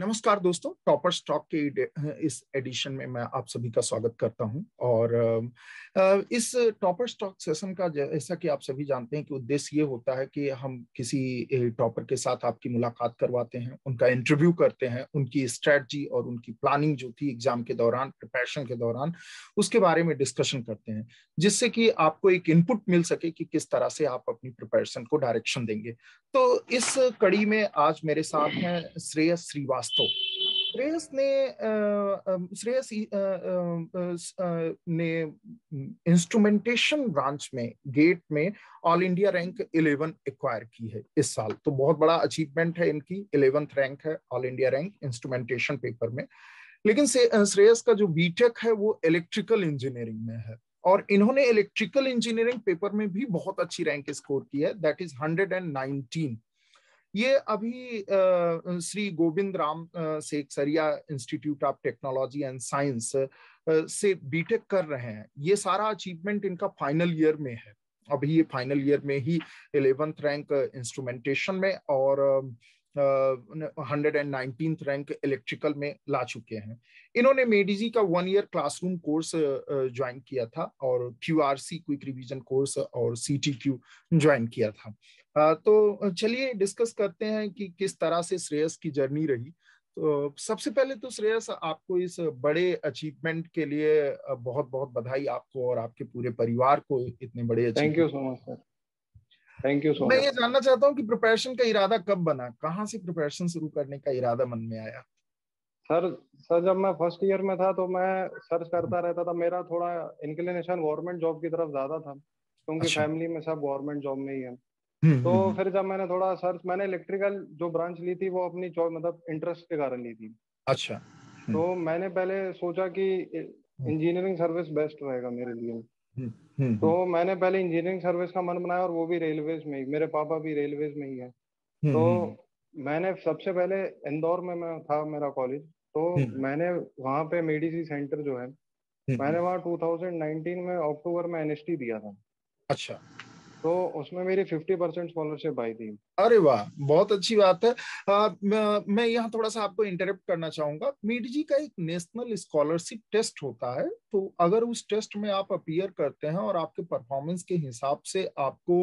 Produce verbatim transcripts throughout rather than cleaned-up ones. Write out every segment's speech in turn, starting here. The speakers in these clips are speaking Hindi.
नमस्कार दोस्तों, टॉपर स्टॉक के एडि- इस एडिशन में मैं आप सभी का स्वागत करता हूं। और अ, इस टॉपर स्टॉक सेशन का जैसा कि आप सभी जानते हैं कि उद्देश्य ये होता है कि हम किसी टॉपर के साथ आपकी मुलाकात करवाते हैं, उनका इंटरव्यू करते हैं, उनकी स्ट्रेटजी और उनकी प्लानिंग जो थी एग्जाम के दौरान, प्रिपरेशन के दौरान, उसके बारे में डिस्कशन करते हैं, जिससे कि आपको एक इनपुट मिल सके कि किस तरह से आप अपनी प्रिपरेशन को डायरेक्शन देंगे। तो इस कड़ी में आज मेरे साथ हैं श्रेयस श्रीवास्तव। श्रेयस ने अ, अ, श्रेयस अ, अ, अ, ने इंस्ट्रूमेंटेशन ब्रांच में गेट में all India rank eleven acquire की है इस साल। तो बहुत बड़ा अचीवमेंट है इनकी, इलेवेंथ रैंक है all India rank instrumentation paper में। लेकिन से श्रेयस का जो बीटेक है वो इलेक्ट्रिकल इंजीनियरिंग में है, और इन्होंने इलेक्ट्रिकल इंजीनियरिंग पेपर में भी बहुत अच्छी रैंक स्कोर की है, that is hundred and nineteen. ये अभी अ, श्री गोविंद राम अ, Seksaria institute of technology and science से बीटेक कर रहे हैं। ये सारा अचीवमेंट इनका फाइनल ईयर में है। अभी ये फाइनल ईयर में ही इलेवेंथ रैंक इंस्ट्रूमेंटेशन में और hundred and nineteen rank electrical में ला चुके हैं। इन्होंने मेडिजी का one year classroom course join किया था, और क्यूआरसी क्विक रिवीजन कोर्स और सीटीक्यू ज्वाइन किया था। आ, तो चलिए डिस्कस करते हैं कि किस तरह से श्रेयस की जर्नी रही। तो सबसे पहले तो श्रेयस, आपको इस बड़े अचीवमेंट के लिए बहुत बहुत बधाई, आपको और आपके पूरे परिवार को इतने बड़े thank you achievement. So much sir. Thank you so मैं मच। ये जानना चाहता हूँ कि प्रिपरेशन का इरादा कब बना, कहाँ से प्रिपरेशन शुरू करने का इरादा मन में आया? सर सर जब मैं फर्स्ट ईयर में था तो मैं सर्च करता रहता था। मेरा थोड़ा इंक्लिनेशन गवर्नमेंट जॉब की तरफ ज्यादा था, क्योंकि अच्छा। फैमिली में सब गवर्नमेंट जॉब में ही है। हम्म तो हम्म हम्म। फिर जब मैंने थोड़ा सर्च, मैंने इलेक्ट्रिकल जो ब्रांच ली थी वो अपनी चॉइस मतलब इंटरेस्ट के कारण ली थी। अच्छा। हम्म तो मैंने पहले सोचा कि हम्म इंजीनियरिंग सर्विस बेस्ट रहेगा मेरे लिए। हम्म हम्म तो हम्म मैंने पहले इंजीनियरिंग सर्विस का मन बनाया, और वो भी रेलवेज में ही। मेरे पापा भी रेलवेज में ही है। हम्म तो हम्म मैंने सबसे पहले इंदौर में मैं था मेरा कॉलेज। तो हम्म मैंने वहाँ पे मेडिसी सेंटर जो है, हम्म मैंने हम्म। वहाँ टू थाउजेंड नाइनटीन में अक्टूबर में एनएसटी दिया था। अच्छा। तो उसमें मेरी फिफ्टी परसेंट स्कॉलरशिप आई थी। अरे वाह, बहुत अच्छी बात है। आ, मैं मैं यहाँ थोड़ा सा आपको इंटरप्ट करना चाहूंगा। मीडजी का एक नेशनल स्कॉलरशिप टेस्ट होता है, तो अगर उस टेस्ट में आप अपीयर करते हैं और आपके परफॉर्मेंस के हिसाब से आपको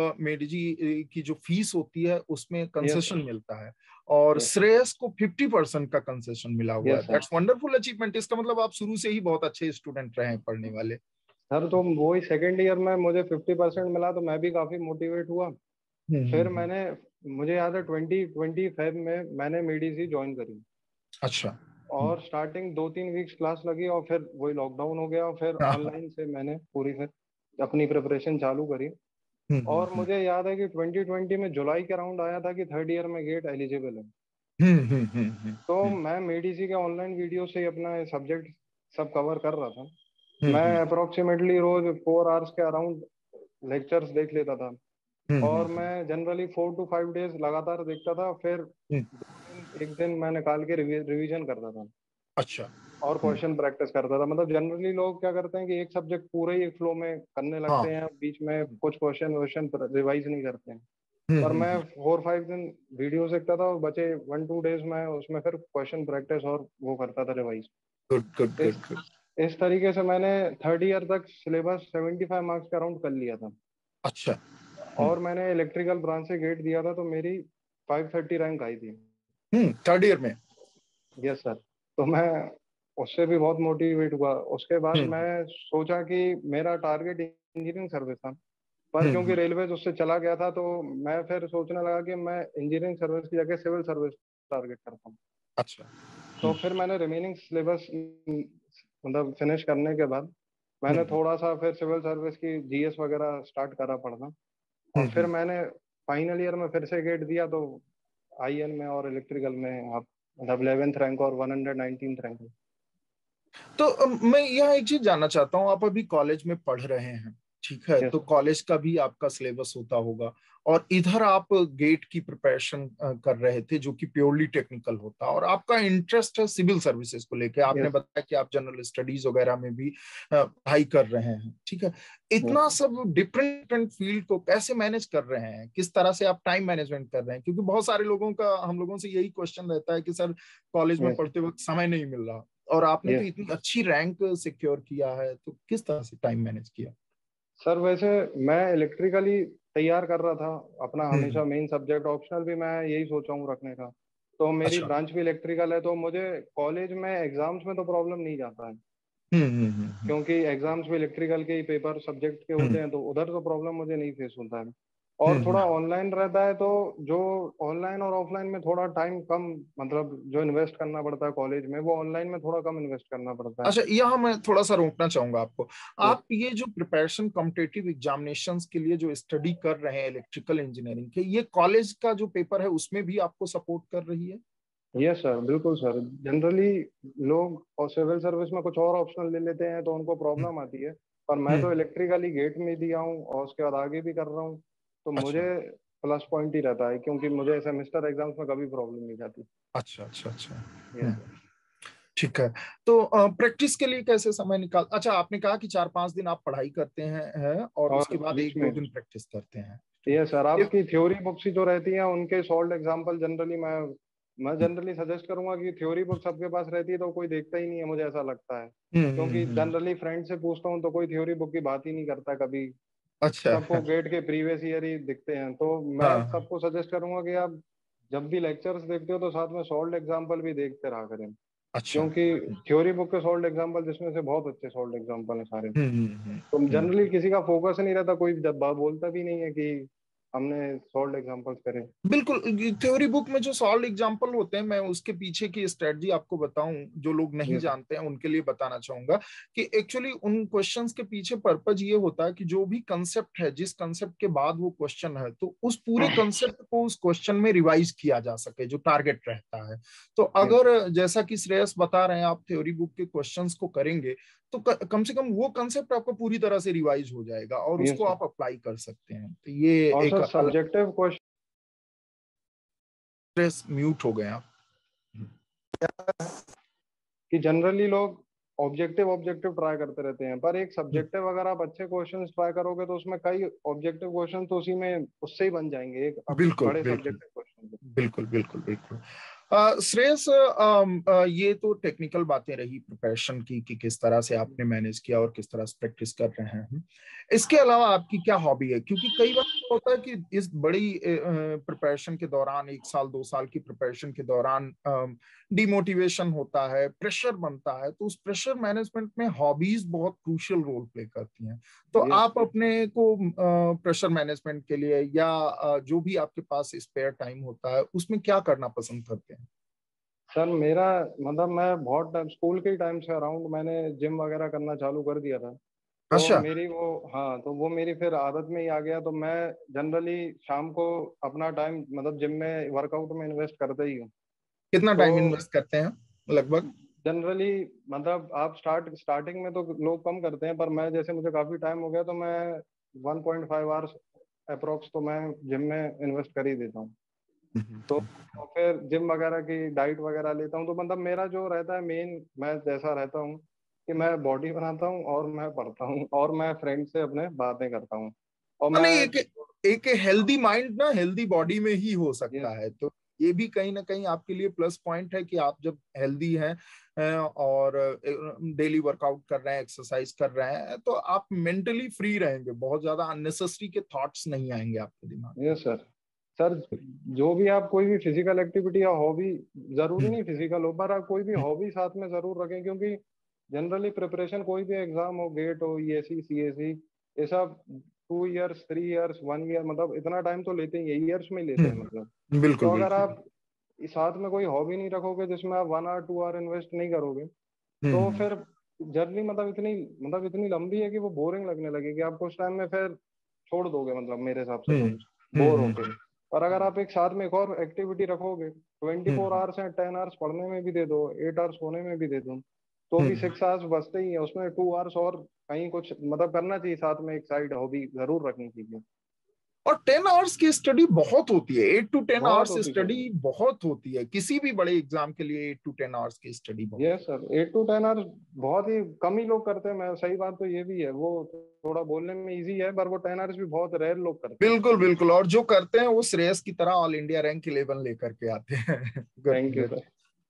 मेडजी की जो फीस होती है उसमें यस कंसेशन सर। मिलता है, और यस श्रेयस को फिफ्टी परसेंट का कंसेशन मिला हुआ है। Yes sir. That's wonderful achievement. इसका मतलब आप शुरू से ही बहुत अच्छे स्टूडेंट रहे हैं, पढ़ने वाले। सर तो वही सेकेंड ईयर में मुझे फिफ्टी परसेंट मिला, तो मैं भी काफी मोटिवेट हुआ। हम्म हम्म फिर हम्म। मैंने, मुझे याद है ट्वेंटी ट्वेंटी फाइव में मैंने मेडिसी ज्वाइन करी। अच्छा। हम्म। और स्टार्टिंग दो तीन वीक्स क्लास लगी, और फिर वही लॉकडाउन हो गया, और फिर हाँ हाँ। ऑनलाइन से मैंने पूरी फिर अपनी प्रिपरेशन चालू करी। हम्म हम्म और हम्म मुझे याद है कि ट्वेंटी ट्वेंटी में जुलाई के राउंड आया था कि थर्ड ईयर में गेट एलिजिबल है। हम्म हम्म हम्म हम्म तो हम्म मैं मेडिसी के ऑनलाइन वीडियो से ही अपना सब्जेक्ट सब कवर कर रहा था। हम्म मैं हम्म अप्रोक्सीमेटली रोज फोर आवर्स के अराउंड लेक्चर्स देख लेता था। हम्म और हम्म मैं generally four to five days लगातार देखता था। फिर हम्म। दो दिन एक दिन मैं निकाल के रिवी, रिवीजन करता था अच्छा। और हम्म। क्वेश्चन प्रैक्टिस करता था। मतलब जनरली लोग क्या करते हैं कि एक सब्जेक्ट पूरे ही फ्लो में करने हाँ। लगते हैं, बीच में कुछ क्वेश्चन वोश्चन रिवाइज नहीं करते हैं। हम्म पर हम्म मैं हम्म। फोर फाइव दिन वीडियो देखता था, और बचे वन टू डेज में उसमें फिर क्वेश्चन प्रैक्टिस और वो करता था रिवाइज। गुड गुड गुड इस गुड। इस तरीके से मैंने थर्ड ईयर तक सिलेबस सेवेंटी फाइव मार्क्स का राउंड कर लिया था। अच्छा। हम्म और मैंने इलेक्ट्रिकल ब्रांच से गेट दिया था, तो मेरी फाइव थर्टी रैंक आई थी। हम्म थर्ड ईयर में। Yes sir. तो मैं उससे भी बहुत मोटिवेट हुआ। उसके बाद हम्म मैं सोचा कि मेरा टारगेट इंजीनियरिंग सर्विस था, पर हम्म क्योंकि हम्म। रेलवे उससे चला गया था, तो मैं फिर सोचने लगा कि मैं इंजीनियरिंग सर्विस की जगह सिविल सर्विस टारगेट करता हूँ। अच्छा। तो हम्म फिर मैंने रिमेनिंग सिलेबस मतलब फिनिश करने के बाद मैंने हम्म थोड़ा सा फिर सिविल सर्विस की जीएस वगैरह स्टार्ट करा पढ़ना। और हम्म फिर हम्म। मैंने फाइनल ईयर में फिर से गेट दिया, तो आईएन में और इलेक्ट्रिकल में आप मतलब इलेवेंथ रैंक और वन हंड्रेड नाइनटीन रैंक है। तो अम, मैं यहाँ एक चीज जानना चाहता हूँ। आप अभी कॉलेज में पढ़ रहे हैं, ठीक है, यस तो कॉलेज का भी आपका सिलेबस होता होगा, और इधर आप गेट की प्रिपरेशन कर रहे थे जो कि प्योरली टेक्निकल होता, और आपका इंटरेस्ट है सिविल सर्विसेज को लेके, आपने यस बताया कि आप जनरल स्टडीज वगैरह में भी अ, पढ़ाई कर रहे हैं। ठीक है, यस इतना सब डिफरेंट डिफरेंट फील्ड को कैसे मैनेज कर रहे हैं, किस तरह से आप टाइम मैनेजमेंट कर रहे हैं? क्योंकि बहुत सारे लोगों का, हम लोगों से यही क्वेश्चन रहता है कि सर कॉलेज में यस पढ़ते वक्त समय नहीं मिल रहा, और आपने तो यस इतनी अच्छी रैंक सिक्योर किया है, तो किस तरह से टाइम मैनेज किया? सर, वैसे मैं इलेक्ट्रिकली तैयार कर रहा था अपना, हम्म। हमेशा मेन सब्जेक्ट ऑप्शनल भी मैं यही सोचा हूँ रखने का। तो मेरी अच्छा। ब्रांच भी इलेक्ट्रिकल है, तो मुझे कॉलेज में एग्जाम्स में तो प्रॉब्लम नहीं जाता है, हम्म हम्म हम्म क्योंकि एग्जाम्स भी इलेक्ट्रिकल के ही पेपर सब्जेक्ट के हम्म होते हैं, तो उधर तो प्रॉब्लम मुझे नहीं फेस होता है। और हम्म थोड़ा हम्म। ऑनलाइन रहता है, तो जो ऑनलाइन और ऑफलाइन में थोड़ा टाइम कम, मतलब जो इन्वेस्ट करना पड़ता है कॉलेज में, वो ऑनलाइन में थोड़ा कम इन्वेस्ट करना पड़ता है। अच्छा, यहाँ मैं थोड़ा सा रोकना चाहूंगा आपको। यस आप ये जो प्रिपरेशन कॉम्पिटिटिव एग्जामिनेशंस के लिए जो स्टडी कर रहे हैं इलेक्ट्रिकल इंजीनियरिंग के, ये कॉलेज का जो पेपर है उसमें भी आपको सपोर्ट कर रही है? यस सर, बिल्कुल सर। जनरली लोग और सिविल सर्विस में कुछ और ऑप्शनल ले लेते हैं तो उनको हम्म प्रॉब्लम आती है, पर मैं तो हम्म। इलेक्ट्रिकली गेट में दिया हूँ और उसके बाद आगे भी कर रहा हूँ, तो अच्छा मुझे प्लस पॉइंट ही रहता है, क्योंकि मुझे सेमेस्टर एग्जाम्स में कभी प्रॉब्लम नहीं जाती। अच्छा अच्छा अच्छा। यस हम्म। सर। ठीक है, तो प्रैक्टिस के लिए कैसे समय निकाल, अच्छा आपने कहा कि चार पाँच दिन आप पढ़ाई करते हैं, हैं और और उसके बाद बीच एक दो में, दिन प्रैक्टिस करते हैं? ये सर ये- आपकी थ्योरी बुक्स ही जो रहती हैं उनके सॉल्व एग्जांपल जनरली मैं मैं जनरली सजेस्ट करूंगा कि थ्योरी बुक सबके पास रहती है तो कोई देखता ही नहीं है, मुझे ऐसा लगता है, हम्म क्योंकि हम्म हम्म। जनरली फ्रेंड से पूछता हूँ तो कोई थ्योरी बुक की बात ही नहीं करता कभी। अच्छा। सबको गेट के प्रीवियस ईयर ही दिखते हैं, तो मैं हाँ। सबको सजेस्ट करूंगा कि आप जब भी लेक्चर्स देखते हो तो साथ में सॉल्व एग्जांपल भी देखते रहा करें, अच्छा। क्योंकि थ्योरी बुक के सॉल्व एग्जांपल जिसमें से बहुत अच्छे सॉल्व एग्जांपल हैं सारे। हम्म हम्म तो हम्म जनरली किसी का फोकस नहीं रहता, कोई जब बात बोलता भी नहीं है कि हमने सॉल्व एग्जांपल्स करे। बिल्कुल। थ्योरी बुक में जो सॉल्व एग्जांपल होते हैं, मैं उसके पीछे की स्ट्रेटजी आपको बताऊं, जो लोग नहीं यस जानते हैं उनके लिए बताना चाहूंगा कि एक्चुअली उन क्वेश्चंस के पीछे पर्पज ये होता है कि जो भी कंसेप्ट है, जिस कंसेप्ट के बाद वो क्वेश्चन है, तो उस पूरे कंसेप्ट को उस क्वेश्चन में रिवाइज किया जा सके, जो टारगेट रहता है। तो यस अगर जैसा कि श्रेयस बता रहे हैं, आप थ्योरी बुक के क्वेश्चंस को करेंगे, तो क, कम से कम वो कंसेप्ट आपका पूरी तरह से रिवाइज हो जाएगा और यस उसको सर। आप अप्लाई कर सकते हैं। तो ये और एक सर अलग। सब्जेक्टिव क्वेश्चन स्ट्रेस म्यूट हो गए आप। कि जनरली लोग ऑब्जेक्टिव ऑब्जेक्टिव ट्राई करते रहते हैं, पर एक हम्म। सब्जेक्टिव अगर आप अच्छे क्वेश्चंस ट्राई करोगे तो उसमें कई ऑब्जेक्टिव क्वेश्चन तो उसी में उससे ही बन जाएंगे, एक अब बिल्कुल बड़े बिल्कुल सब्जेक्टिव क्वेश्चन। बिल्कुल बिल्कुल बिल्कुल। अ, श्रेयस, अम, अ, ये तो टेक्निकल बातें रही प्रिपरेशन की कि किस तरह से आपने मैनेज किया और किस तरह से प्रैक्टिस कर रहे हैं। इसके अलावा आपकी क्या हॉबी है? क्योंकि कई बार क्या होता है कि इस बड़ी प्रिपरेशन के दौरान, एक साल दो साल की प्रिपरेशन के दौरान डिमोटिवेशन होता है, प्रेशर बनता है, तो उस प्रेशर मैनेजमेंट में हॉबीज बहुत क्रूशियल रोल प्ले करती हैं। तो यस आप अपने को प्रेशर मैनेजमेंट के लिए या अ, जो भी आपके पास स्पेयर टाइम होता है उसमें क्या करना पसंद करते हैं? सर, मेरा मतलब मैं बहुत टाइम स्कूल के ही टाइम से अराउंड मैंने जिम वगैरह करना चालू कर दिया था, तो अच्छा। मेरी वो, हाँ, तो वो मेरी फिर आदत में ही आ गया, तो मैं जनरली शाम को अपना टाइम मतलब जिम में वर्कआउट में इन्वेस्ट करता ही हूँ। कितना तो टाइम इन्वेस्ट करते हैं लगभग? जनरली मतलब आप स्टार्ट स्टार्टिंग में तो लोग कम करते हैं, पर मैं जैसे मुझे काफी टाइम हो गया तो मैं one point five hours approx तो मैं जिम में इन्वेस्ट कर ही देता हूँ। तो और फिर जिम वगैरह की डाइट वगैरह लेता हूँ, तो मतलब मेरा जो रहता है मेन, मैं जैसा रहता हूँ कि मैं बॉडी बनाता हूँ और मैं पढ़ता हूँ और मैं फ्रेंड से अपने बातें करता हूँ और हाँ, नहीं, मैं। एक एक हेल्दी माइंड ना हेल्दी बॉडी में ही हो सकता यस है, तो ये भी कहीं ना कहीं आपके लिए प्लस पॉइंट है कि आप जब हेल्दी हैं अ, और डेली वर्कआउट कर रहे हैं, एक्सरसाइज कर रहे हैं, तो आप मेंटली फ्री रहेंगे, बहुत ज्यादा अननेसेसरी के थॉट्स नहीं आएंगे आपके दिमाग में। Yes sir. सर, जो भी आप कोई भी फिजिकल एक्टिविटी या हॉबी, जरूरी हम्म नहीं फिजिकल हो, पर आप कोई भी हम्म हॉबी साथ में जरूर रखें, क्योंकि जनरली प्रिपरेशन कोई भी एग्जाम हो, गेट हो, ईएससी, सीएससी, ये सब two years, three years, one year, मतलब इतना टाइम तो लेते ही है, ईयर्स में ही लेते हैं मतलब। हम्म, तो बिल्कुल अगर बिल्कुल। आप इस साथ में कोई हॉबी नहीं रखोगे जिसमें आप one hour two hour invest नहीं करोगे, तो हम्म फिर जर्नी मतलब इतनी मतलब इतनी लंबी है कि वो बोरिंग लगने लगेगी आपको उस टाइम में, फिर छोड़ दोगे मतलब मेरे हिसाब से तो, हम्म हम्म बोर हम्म होके। और अगर आप एक साथ में एक और एक्टिविटी रखोगे, ट्वेंटी फोर हम्म आवर्स हैं, टेन आवर्स पढ़ने में भी दे दो, एट आवर्स सोने में भी दे दो, तो भी सिक्स आवर्स बचते ही है, उसमें टू आवर्स और कहीं कुछ मतलब करना चाहिए साथ में, एक साइड हॉबी जरूर रखनी चाहिए। और टेन आवर्स की स्टडी बहुत होती है, एट टू टेन बहुत आवर्स होती सर। स्टडी बहुत होती है, किसी भी बड़े एग्जाम के लिए एट टू टेन आवर्स की स्टडी बहुत। Yes sir, eight to ten hours बहुत ही कम ही लोग करते हैं। मैं सही बात तो ये भी है, वो थोड़ा बोलने में इजी है, पर वो टेन आवर्स भी बहुत रेयर लोग करते हैं। बिल्कुल बिल्कुल, और जो करते हैं वो श्रेयस की तरह ऑल इंडिया रैंक इलेवन लेकर के आते हैं। Good thank you good. Sir.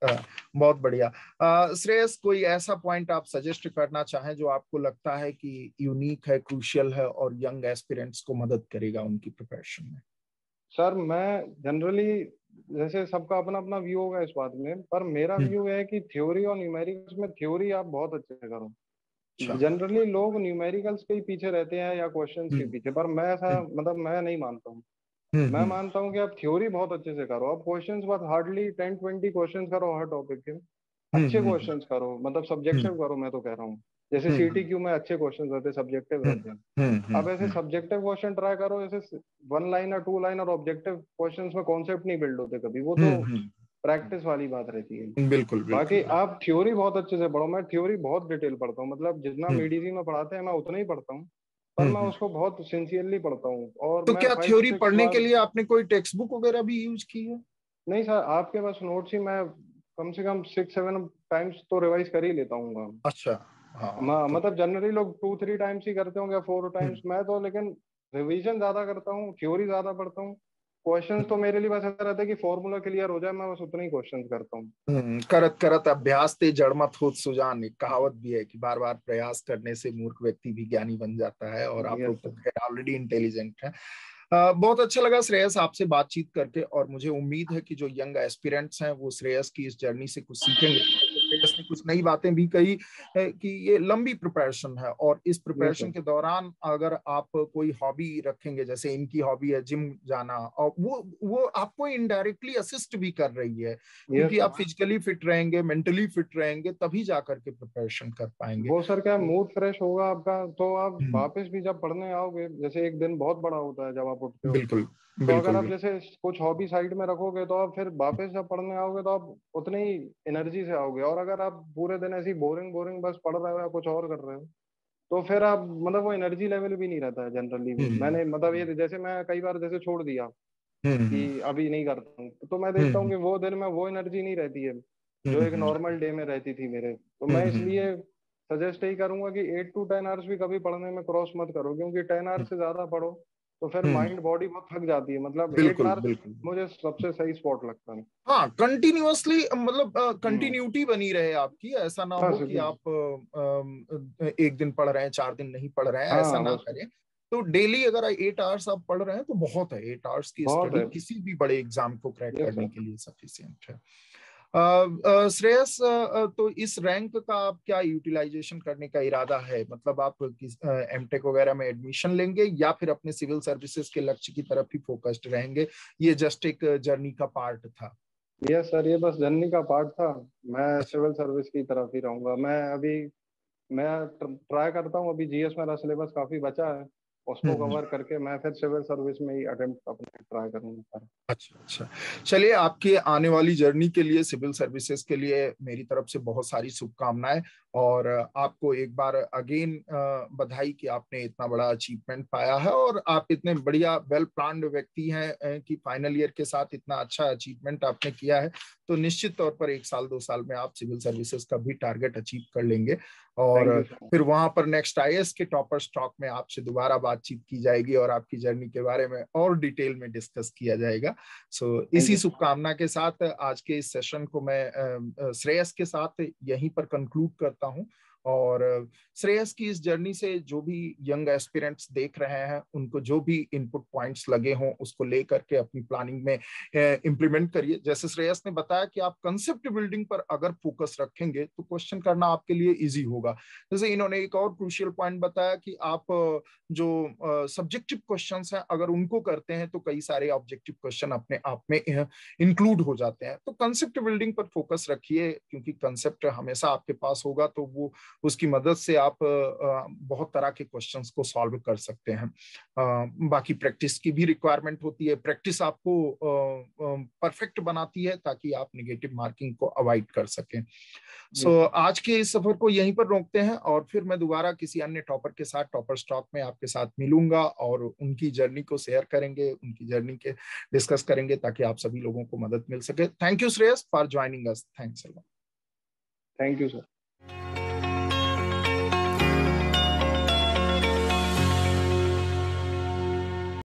बहुत बढ़िया। अ, श्रेयस, कोई ऐसा पॉइंट आप सजेस्ट करना चाहें जो आपको लगता है कि यूनिक है, क्रूशियल है और यंग एस्पिरेंट्स को मदद करेगा उनकी प्रिपरेशन में? सर मैं जनरली, जैसे सबका अपना अपना व्यू होगा इस बात में, पर मेरा हम्म। व्यू है कि थ्योरी और न्यूमेरिकल्स में थ्योरी आप बहुत अच्छे से करो। अच्छा। जनरली लोग न्यूमेरिकल्स के ही पीछे रहते हैं या क्वेश्चंस के हम्म पीछे, पर मैं ऐसा हम्म मतलब मैं नहीं मानता हूँ। हम्म मैं हम्म मानता हूँ कि आप थ्योरी बहुत अच्छे से करो, आप क्वेश्चंस बस हार्डली टेन ट्वेंटी क्वेश्चंस करो हर टॉपिक के। हम्म अच्छे हम्म क्वेश्चंस करो, मतलब हम्म सब्जेक्टिव करो, मैं तो कह रहा हूँ। जैसे हम्म सीटी क्यू में अच्छे क्वेश्चंस रहते हैं, सब्जेक्टिव हम्म रहते हैं। हम्म हम्म अब ऐसे हम्म सब्जेक्टिव क्वेश्चन ट्राई करो, जैसे वन लाइन टू लाइन और ऑब्जेक्टिव क्वेश्चंस में कॉन्सेप्ट नहीं बिल्ड होते कभी, वो तो हम्म हम्म प्रैक्टिस वाली बात रहती है। हम्म, बिल्कुल बाकी बिल्कुल बिल्कुल। आप थ्योरी बहुत अच्छे से पढ़ो, मैं थ्योरी बहुत डिटेल पढ़ता हूँ, मतलब जितना हम्म मीडीसी में पढ़ाते हैं मैं उतना ही पढ़ता हूँ, पर हम्म मैं हम्म। उसको बहुत सिंसियरली पढ़ता हूँ, और तो मैं क्या फाइव थ्योरी सिक्स पढ़ने के बार। लिए आपने कोई टेक्स्ट बुक वगैरह भी यूज की है? नहीं सर, आपके पास नोट्स ही मैं कम से कम सिक्स सेवन टाइम्स तो रिवाइज कर ही लेता हूँ। अच्छा। हाँ म- तो। मतलब जनरली लोग टू थ्री टाइम्स ही करते होंगे, फोर टाइम्स, हम्म मैं तो लेकिन रिवीजन ज्यादा करता हूँ, थ्योरी ज्यादा पढ़ता हूँ। क्वेश्चंस हम्म तो मेरे लिए बस ऐसा रहता है कि फॉर्मूला क्लियर हो जाए, मैं बस उतने ही क्वेश्चंस करता हूँ। हम्म, करत करत अभ्यास ते जड़ मत होत सुजान, एक कहावत भी है कि बार बार प्रयास करने से मूर्ख व्यक्ति भी ज्ञानी बन जाता है, और आप यस लोग तो सर। खैर ऑलरेडी इंटेलिजेंट हैं। अ, बहुत अच्छा लगा श्रेयस आपसे बातचीत करके, और मुझे उम्मीद है कि जो यंग एस्पिरेंट्स हैं वो श्रेयस की इस जर्नी से कुछ सीखेंगे। जैसे श्रेयस ने कुछ नई बातें भी कही है कि ये लंबी प्रिपरेशन है, और इस यस प्रिपरेशन सर। के दौरान अगर आप कोई हॉबी रखेंगे, जैसे इनकी हॉबी है जिम जाना, और वो वो आपको इनडायरेक्टली असिस्ट भी कर रही है, यस क्योंकि सर। आप फिजिकली फिट रहेंगे, मेंटली फिट रहेंगे, तभी जाकर के प्रिपरेशन कर पाएंगे। वो सर क्या, तो मूड फ्रेश होगा आपका तो आप हम्म, वापस भी जब पढ़ने आओगे, जैसे एक दिन बहुत बड़ा होता है जब आप उठते हो, बिल्कुल तो अगर बिल्कुल आप बिल्कुल। जैसे कुछ हॉबी साइड में रखोगे तो आप फिर वापस जब पढ़ने आओगे तो आप उतनी ही एनर्जी से आओगे। और अगर आप पूरे दिन ऐसी बोरिंग बोरिंग बस पढ़ रहे हो या कुछ और कर रहे हो, तो फिर आप मतलब वो एनर्जी लेवल भी नहीं रहता है जनरली। भी हम्म मैंने मतलब ये जैसे मैं कई बार जैसे छोड़ दिया हम्म कि अभी नहीं करता हूँ, तो मैं देखता हूँ हम्म कि वो दिन में वो एनर्जी नहीं रहती है जो हम्म एक हम्म नॉर्मल डे में रहती थी मेरे। तो मैं हम्म हम्म इसलिए सजेस्ट यही करूंगा कि एट टू टेन आवर्स भी कभी पढ़ने में क्रॉस मत करो, क्योंकि टेन हम्म आवर्स से ज्यादा पढ़ो तो फिर हम्म, माइंड बॉडी बहुत थक जाती है। मतलब एट बिल्कुल आवर्स बिल्कुल। मुझे सबसे सही स्पॉट लगता है। हाँ, कंटिन्यूअसली, मतलब हम्म। कंटिन्यूटी बनी रहे आपकी, ऐसा ना हो बस कि इतना। आप अ, अ, एक दिन पढ़ रहे हैं, चार दिन नहीं पढ़ रहे हैं, ऐसा हाँ ना बस। करें। तो डेली अगर एट आवर्स आप पढ़ रहे हैं तो बहुत है, एट आवर्स की बहुत स्टडी है। किसी भी बड़े एग्जाम को क्रैक यस करने सर। के लिए सफिशिएंट है। अ, अ, श्रेयस, अ, अ, तो इस रैंक का आप क्या यूटिलाइजेशन करने का इरादा है? मतलब आप किस एमटेक वगैरह में एडमिशन लेंगे, या फिर अपने सिविल सर्विसेज के लक्ष्य की तरफ ही फोकस्ड रहेंगे? ये जस्ट एक जर्नी का पार्ट था। यस सर, ये बस जर्नी का पार्ट था। मैं अच्छा। सिविल सर्विस की तरफ ही रहूंगा। मैं अभी मैं ट्राई करता हूँ, अभी जीएस मेरा सिलेबस काफी बचा है, उसको हम्म हम्म। कवर करके मैं फिर सिविल सर्विस में ही अटेम्प्ट अपने ट्राई करूंगा। अच्छा अच्छा। चलिए, आपके आने वाली जर्नी के लिए, सिविल सर्विसेज के लिए मेरी तरफ से बहुत सारी शुभकामनाएं, और आपको एक बार अगेन बधाई कि आपने इतना बड़ा अचीवमेंट पाया है, और आप इतने बढ़िया वेल प्लान्ड व्यक्ति हैं अ, कि फाइनल ईयर के साथ इतना अच्छा अचीवमेंट आपने किया है। तो निश्चित तौर पर एक साल दो साल में आप सिविल सर्विसेज का भी टारगेट अचीव कर लेंगे, और थैंक यू सर। फिर वहां पर नेक्स्ट आईएएस के टॉपर स्टॉक में आपसे दोबारा बातचीत की जाएगी, और आपकी जर्नी के बारे में और डिटेल में डिस्कस किया जाएगा। सो so, थैंक इसी यू सर। शुभकामना के साथ आज के इस सेशन को मैं श्रेयस के साथ यहीं पर कंक्लूड करता हूं, और श्रेयस की इस जर्नी से जो भी यंग एस्पिरेंट्स देख रहे हैं, उनको जो भी इनपुट पॉइंट्स लगे हों उसको लेकर के अपनी प्लानिंग में इंप्लीमेंट करिए। जैसे श्रेयस ने बताया कि आप कंसेप्ट बिल्डिंग पर अगर फोकस रखेंगे तो क्वेश्चन करना आपके लिए इजी होगा। जैसे इन्होंने एक और क्रूशियल पॉइंट बताया कि आप जो सब्जेक्टिव क्वेश्चंस हैं अगर उनको करते हैं तो कई सारे ऑब्जेक्टिव क्वेश्चन अपने आप में इंक्लूड हो जाते हैं। तो कंसेप्ट बिल्डिंग पर फोकस रखिए, क्योंकि कंसेप्ट हमेशा आपके पास होगा तो वो उसकी मदद से आप बहुत तरह के क्वेश्चंस को सॉल्व कर सकते हैं। बाकी प्रैक्टिस की भी रिक्वायरमेंट होती है। प्रैक्टिस आपको परफेक्ट बनाती है ताकि आप नेगेटिव मार्किंग को अवॉइड कर सकें। सो so, आज के इस सफर को यहीं पर रोकते हैं और फिर मैं दोबारा किसी अन्य टॉपर के साथ टॉपर्स टॉक में आपके साथ मिलूंगा और उनकी जर्नी को शेयर करेंगे, उनकी जर्नी के डिस्कस करेंगे ताकि आप सभी लोगों को मदद मिल सके। Thank you Shreyas for joining us. Thanks a lot. Thank you sir.